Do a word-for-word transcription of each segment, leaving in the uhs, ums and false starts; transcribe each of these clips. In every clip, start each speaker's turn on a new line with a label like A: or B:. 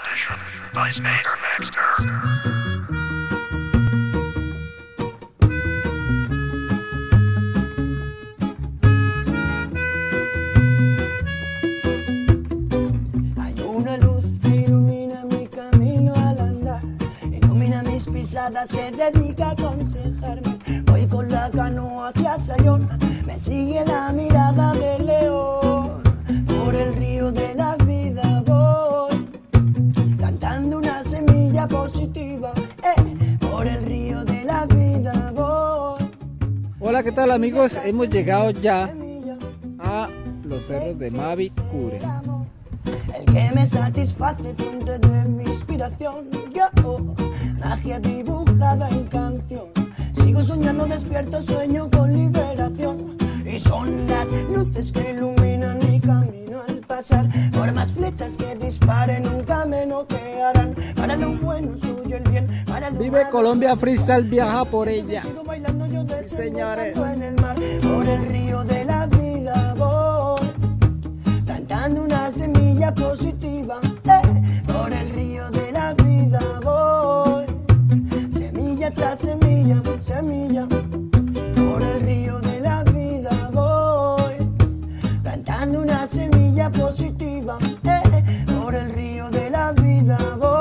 A: Hay una luz que ilumina mi camino al andar, ilumina mis pisadas, se dedica a aconsejarme. Voy con la canoa hacia Sayón, me sigue la mirada del león. Por el río de la vida voy, cantando una semilla positiva, eh, por el río de la vida voy.
B: Hola, ¿qué tal amigos? Hemos llegado ya a los cerros de Mavicure.
A: El que me satisface, fuente de mi inspiración. Yo, magia dibujada en canción. Sigo soñando despierto, sueño con liberación. Y son las luces que iluminan mi camino al pasar. Por más flechas que disparen, nunca me noquearán. Para lo bueno suyo el bien, para lo
B: Vive
A: malo,
B: Colombia Freestyle, viaja por ella.
A: sigo bailando, yo te
B: Sí,
A: sigo
B: señores.
A: cantando en el mar. Por el río de la vida voy, plantando una semilla positiva, eh, por el río de la vida voy, semilla tras semilla, semilla, por el río de la vida voy, plantando una semilla positiva, eh, por el río de la vida voy.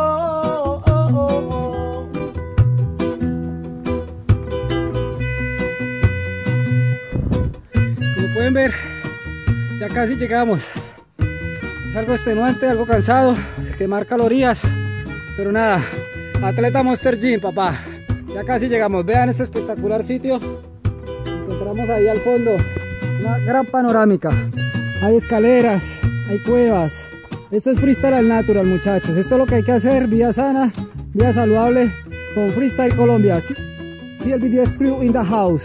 B: Como pueden ver, ya casi llegamos. Es algo extenuante, algo cansado, quemar calorías, pero nada, atleta Monster Gym, papá. Ya casi llegamos. Vean este espectacular sitio. Encontramos ahí al fondo una gran panorámica. Hay escaleras, hay cuevas. Esto es freestyle al natural, muchachos. Esto es lo que hay que hacer, vida sana, vida saludable con Freestyle Colombia. C L B D S Crew in the house.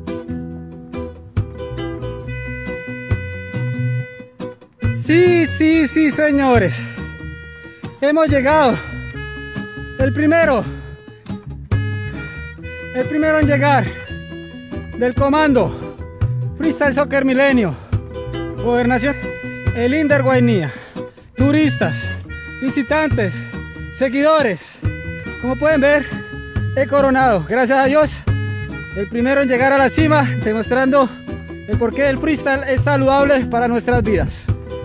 B: Sí, sí, sí, señores. Hemos llegado. El primero. El primero en llegar. Del comando Freestyle Soccer Milenio. Gobernación. El Inder Guainía. Turistas, visitantes, seguidores. Como pueden ver, he coronado, gracias a Dios, el primero en llegar a la cima, demostrando el porqué el freestyle es saludable para nuestras vidas.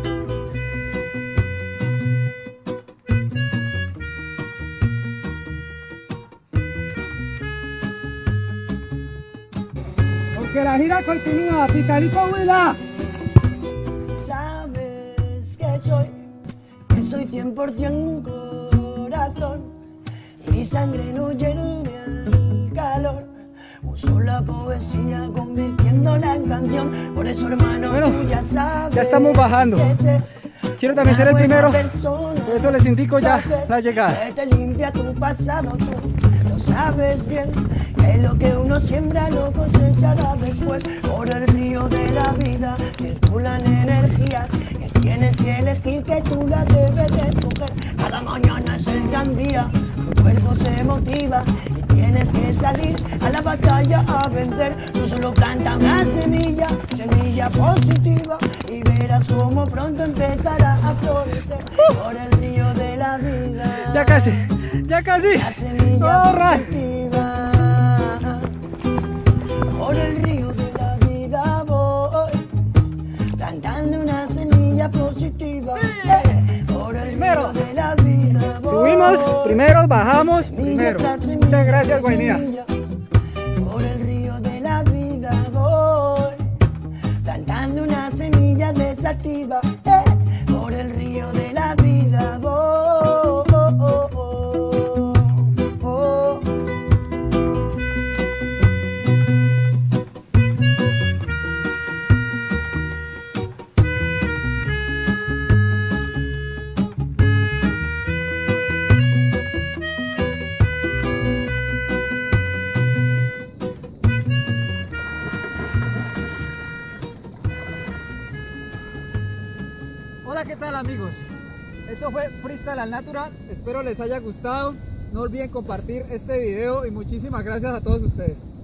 B: Porque la gira continúa, Picarico Huila.
A: Sabes que soy, que soy cien por cien corazón. Mi sangre no hierve al calor. Uso la poesía convirtiéndola en canción. Por eso, hermano,
B: Bueno,
A: tú ya sabes.
B: ya estamos bajando.
A: Que sé,
B: Quiero también ser el primero,
A: persona,
B: por eso les indico ya la llegada.
A: que te limpia tu pasado, tú lo sabes bien, que lo que uno siembra lo cosechará después. Por el río de la vida circulan energías que tienes que elegir, que tú la debes de escoger. Cada mañana es el gran día, tu cuerpo se motiva y tienes que salir a la batalla a vencer. Tú solo planta una semilla, semilla positiva, y verás cómo pronto empezará a florecer. Por el río de la vida,
B: Ya casi, ya casi.
A: la semilla
B: Corra.
A: positiva. Por el río de la vida voy, plantando una semilla positiva. Eh, por el
B: Primero.
A: río de la vida voy.
B: Subimos, primero, bajamos,
A: Semilla
B: primero.
A: tras semilla,
B: Muchas gracias,
A: tras
B: Guainía.
A: semilla. Por el río de la vida voy, plantando una semilla desativa. Eh, por el río de la vida voy. Oh, oh, oh, oh.
B: Hola, ¿qué tal amigos? Esto fue Freestyle al Natural, espero les haya gustado. No olviden compartir este video y muchísimas gracias a todos ustedes.